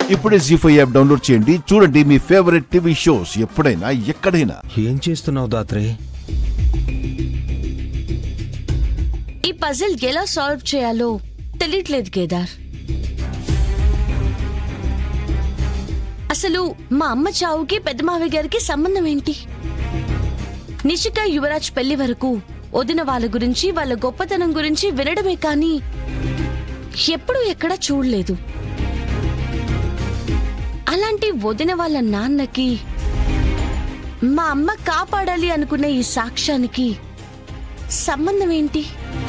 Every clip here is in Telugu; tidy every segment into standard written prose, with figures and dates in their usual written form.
ఇప్పుడే జీ5 యాప్ డౌన్లోడ్ చేయండి. చూడండి మీ ఫేవరెట్ టీవీ షోస్ ఎప్పుడైనా ఎక్కడైనా. ఏం చేస్తున్నావు దాత్రే? ఈ పజిల్ ఎలా సాల్వ్ చేయాలో తెలియట్లేదు కేదార్. అసలు మా అమ్మ చావుకి పెద్ద మావయ్య గారికి సంబంధం ఏంటి? నిషిక యువరాజ్ పెళ్లి వరకు వదిన వాళ్ళ గురించి వాళ్ళ గొప్పతనం గురించి వినడమే కానీ ఎప్పుడూ ఎక్కడా చూడలేదు. అలాంటి వదిన వాళ్ళ నాన్నకి మా అమ్మ కాపాడాలి అనుకున్న ఈ సాక్ష్యానికి సంబంధం ఏంటి?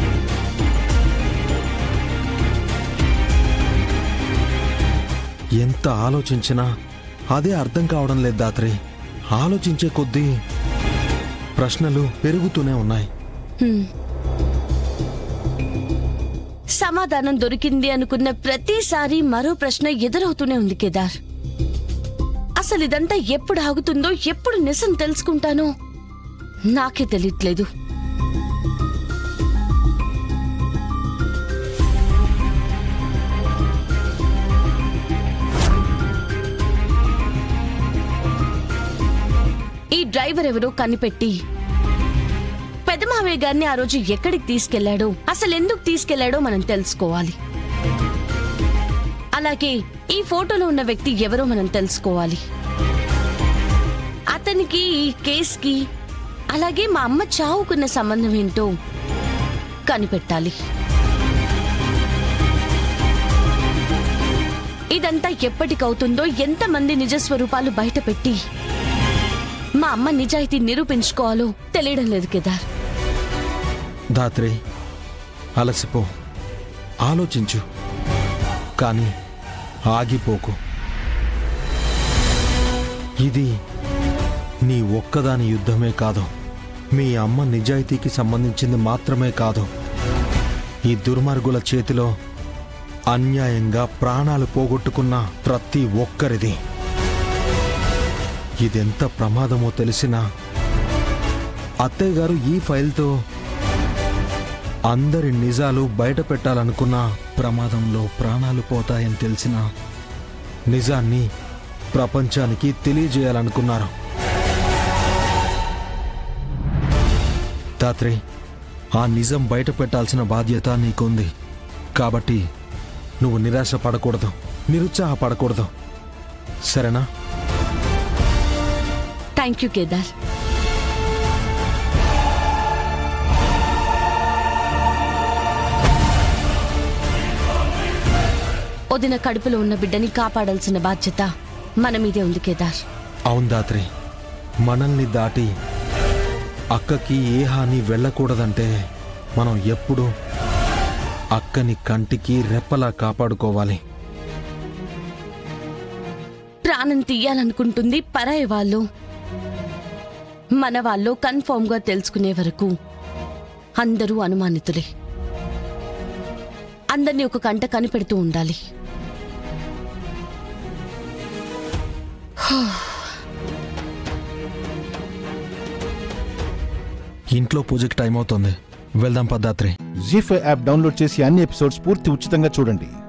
ఎంత ఆలోచించినా అదే అర్థం కావడం లేదు దాత్రే. ఆలోచించే కొద్దీ ప్రశ్నలు పెరుగుతూనే ఉన్నాయి. సమాధానం దొరికింది అనుకున్న ప్రతిసారి మరో ప్రశ్న ఎదురవుతూనే ఉంది కేదార్. అసలు ఇదంతా ఎప్పుడు ఆగుతుందో, ఎప్పుడు నిజం తెలుసుకుంటానో నాకే తెలియట్లేదు. ఈ డ్రైవర్ ఎవరో కనిపెట్టి పెద్ద మావయ్య గారిని ఆ రోజు ఎక్కడికి తీసుకెళ్లాడో, అసలు ఎందుకు తీసుకెళ్లాడో మనం తెలుసుకోవాలి. అలాగే ఈ ఫోటోలో ఉన్న వ్యక్తి ఎవరో మనం తెలుసుకోవాలి. అతనికి ఈ కేసుకి అలాగే మా అమ్మ చావుకున్న సంబంధం ఏంటో కనిపెట్టాలి. ఇదంతా ఎప్పటికవుతుందో, ఎంతమంది నిజస్వరూపాలు బయట పెట్టి మా అమ్మ నిజాయితీ నిరూపించుకోవాలో తెలియడం లేదు కేదార్. దాత్రే, అలసిపో, ఆలోచించు, కానీ ఆగిపోకు. ఇది నీ ఒక్కదాని యుద్ధమే కాదు, మీ అమ్మ నిజాయితీకి సంబంధించింది మాత్రమే కాదు. ఈ దుర్మార్గుల చేతిలో అన్యాయంగా ప్రాణాలు పోగొట్టుకున్న ప్రతి ఒక్కరిది. ఇదెంత ప్రమాదమో తెలిసినా అత్తయ్య గారు ఈ ఫైల్తో అందరి నిజాలు బయట పెట్టాలనుకున్న ప్రమాదంలో ప్రాణాలు పోతాయని తెలిసిన నిజాన్ని ప్రపంచానికి తెలియజేయాలనుకున్నారు. దాత్రే, ఆ నిజం బయట పెట్టాల్సిన బాధ్యత నీకుంది. కాబట్టి నువ్వు నిరాశ పడకూడదు, నిరుత్సాహపడకూడదు, సరేనా? Thank you Kedar. వదిన కడుపులో ఉన్న బిడ్డని కాపాడాల్సిన బాధ్యత మన మీదే ఉంది కేదార్. అవును దాత్రి, మనల్ని దాటి అక్కకి ఏ హాని వెళ్ళకూడదంటే మనం ఎప్పుడు అక్కని కంటికి రెప్పలా కాపాడుకోవాలి. ప్రాణం తీయాలనుకుంటుంది పరాయి వాళ్ళు, మన వాళ్ళు కన్ఫర్మ్ గా తెలుసుకునే వరకు అందరూ అనుమానితులే. అందరినీ ఒక కంట కనిపెడుతూ ఉండాలి. ఇంట్లో పూజకి టైం అవుతుంది, వెళ్దాం పద్దాత్రి. జీ5 యాప్ డౌన్లోడ్ చేసి అన్ని ఎపిసోడ్స్ పూర్తి ఉచితంగా చూడండి.